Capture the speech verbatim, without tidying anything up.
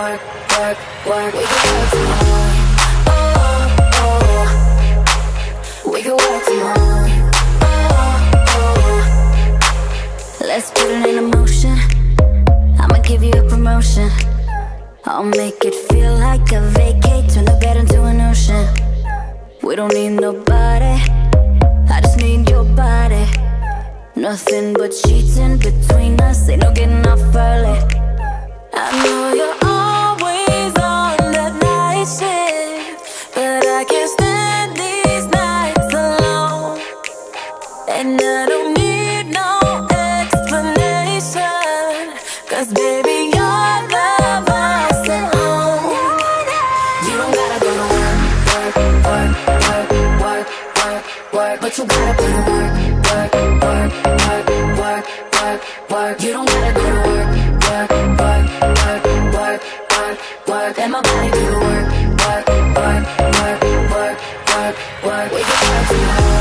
work, work, work. We can work from home. Oh, oh. We can work from home. Oh, oh. Let's put it in motion. I'ma give you a promotion. I'll make it feel like a vacate. Turn the bed into an ocean. We don't need nobody, I just need your body. Nothing but sheets in between us, ain't no getting off early. I know you're always on that night shift, but I can't stand these nights alone. And I don't need no explanation, cause baby your love I sent home. You don't gotta go to work, work, work, work, work, work, but you gotta put in work, work, work, work, work, work, work. You don't gotta go to work, work, work, work, work, work, work. Let my body do the work, work, work, work, work, work, work. We can work from home.